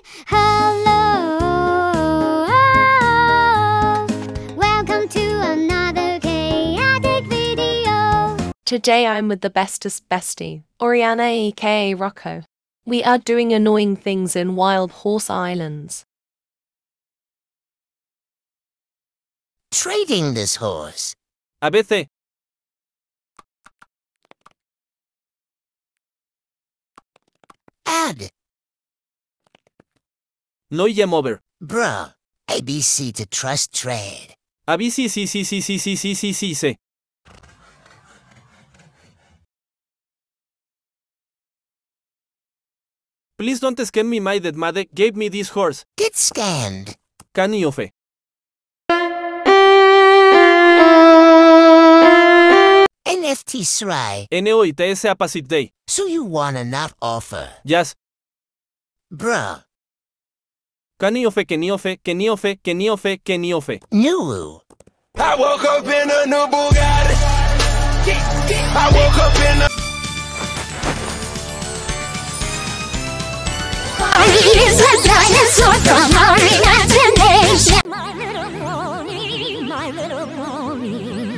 Hello, welcome to another chaotic video. Today I'm with the bestest bestie, Oriana aka Rocco. We are doing annoying things in Wild Horse Islands. Trading this horse. A veces. Add. No game over. Bro. ABC to trust trade. A B sí. Please don't scam me. My dead mother gave me this horse. Get scanned. Can you offer? NFT SRI. NOITS Apacit Day. So you wanna not offer. Yes. Bro. Can you offer? New. I woke up in a new Bugatti. I woke up in a Ari is a dinosaur from our imagination. My little pony, my little pony.